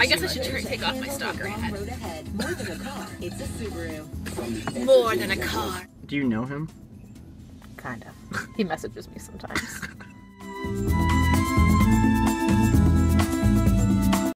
I guess I should take off my stalker hat. Road ahead. More than a car, it's a Subaru. More than a car. Do you know him? Kind of. He messages me sometimes.